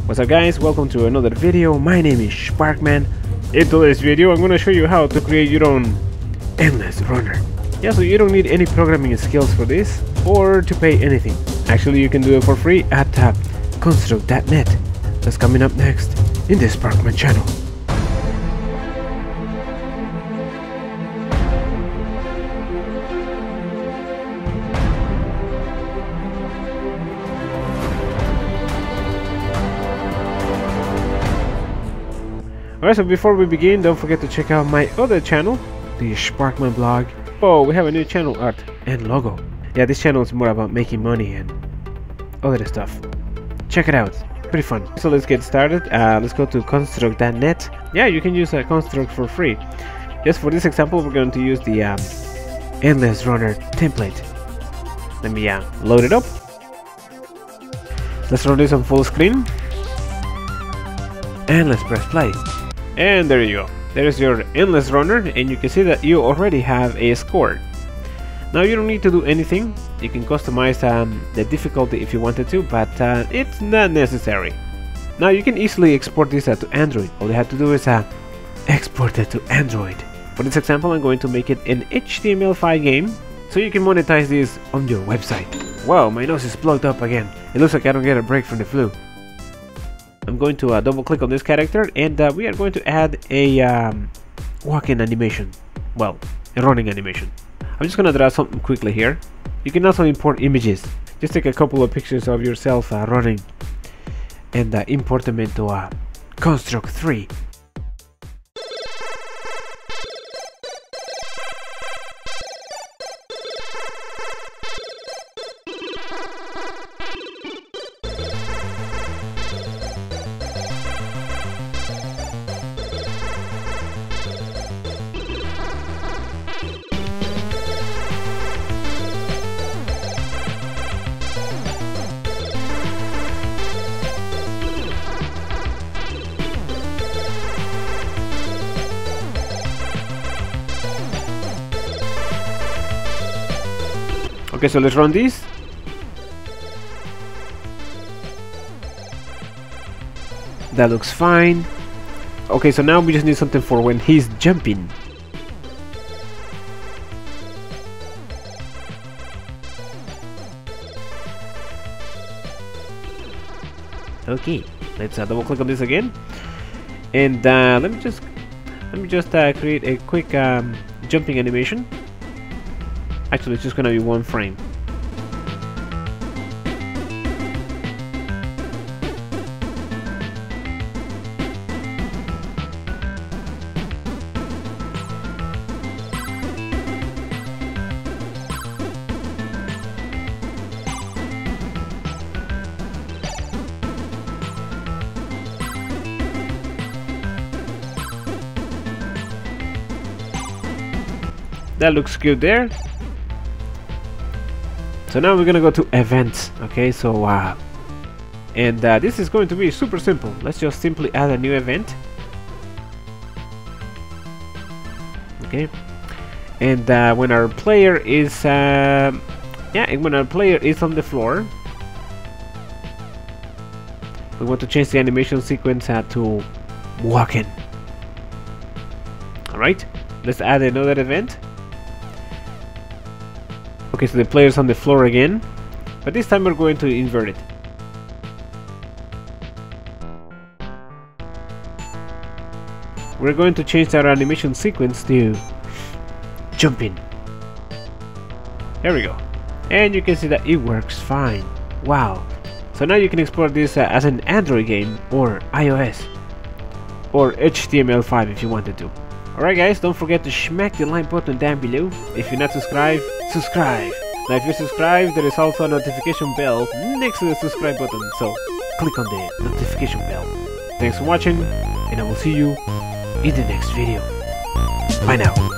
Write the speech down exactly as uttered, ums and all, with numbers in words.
What's up guys, welcome to another video. My name is Sparckman. In today's video I'm gonna show you how to create your own endless runner. Yeah, so you don't need any programming skills for this or to pay anything. Actually you can do it for free at uh, construct dot net. That's coming up next in the Sparckman channel. Alright, so before we begin, don't forget to check out my other channel, the Sparckman blog. Oh, we have a new channel art and logo. Yeah, this channel is more about making money and other stuff. Check it out, pretty fun. So let's get started. Uh, let's go to construct dot net. Yeah, you can use a construct for free. Just for this example, we're going to use the um, endless runner template. Let me uh, load it up. Let's run this on full screen. And let's press play. And there you go. There's your endless runner, and you can see that you already have a score. Now you don't need to do anything. You can customize um, the difficulty if you wanted to, but uh, it's not necessary. Now you can easily export this uh, to Android. All you have to do is uh, export it to Android. For this example, I'm going to make it an H T M L five game, so you can monetize this on your website. Wow, my nose is plugged up again. It looks like I don't get a break from the flu. I'm going to uh, double click on this character, and uh, we are going to add a um, walking animation. Well, a running animation. I'm just going to draw something quickly here. You can also import images. Just take a couple of pictures of yourself uh, running and uh, import them into uh, Construct three. Okay, so let's run this. That looks fine. Okay, so now we just need something for when he's jumping. Okay, let's uh, double click on this again, and uh, let me just let me just uh, create a quick um, jumping animation. Actually, it's just gonna be one frame. That looks good there. So now we're gonna go to events. Okay, so uh, and uh, this is going to be super simple. Let's just simply add a new event. Okay, and uh, when our player is uh, yeah, and when our player is on the floor, we want to change the animation sequence uh, to walking. All right, let's add another event. Okay, so the player's on the floor again, but this time we're going to invert it. We're going to change our animation sequence to jumping. There we go. And you can see that it works fine. Wow. So now you can export this uh, as an Android game or iOS or H T M L five if you wanted to. Alright guys, don't forget to smack the like button down below. If you're not subscribed, subscribe. Now if you're subscribed, there is also a notification bell next to the subscribe button, so click on the notification bell. Thanks for watching, and I will see you in the next video. Bye now.